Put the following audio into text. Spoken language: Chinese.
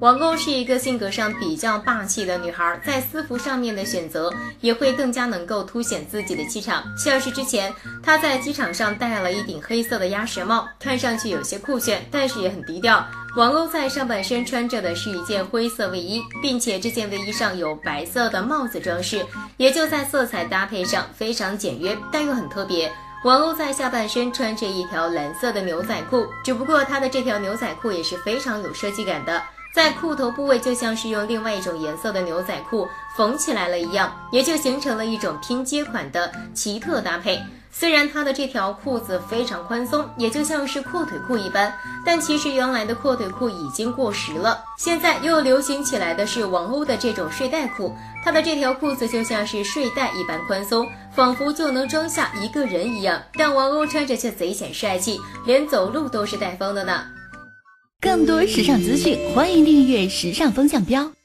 王鸥是一个性格上比较霸气的女孩，在私服上面的选择也会更加能够凸显自己的气场。像是之前她在机场上戴了一顶黑色的鸭舌帽，看上去有些酷炫，但是也很低调。王鸥在上半身穿着的是一件灰色卫衣，并且这件卫衣上有白色的帽子装饰，也就在色彩搭配上非常简约，但又很特别。王鸥在下半身穿着一条蓝色的牛仔裤，只不过她的这条牛仔裤也是非常有设计感的，在裤头部位就像是用另外一种颜色的牛仔裤缝起来了一样，也就形成了一种拼接款的奇特搭配。虽然她的这条裤子非常宽松，也就像是阔腿裤一般，但其实原来的阔腿裤已经过时了，现在又流行起来的是王鸥的这种睡袋裤。她的这条裤子就像是睡袋一般宽松，仿佛就能装下一个人一样，但王鸥穿着却贼显帅气，连走路都是带风的呢。 更多时尚资讯，欢迎订阅时尚风向标。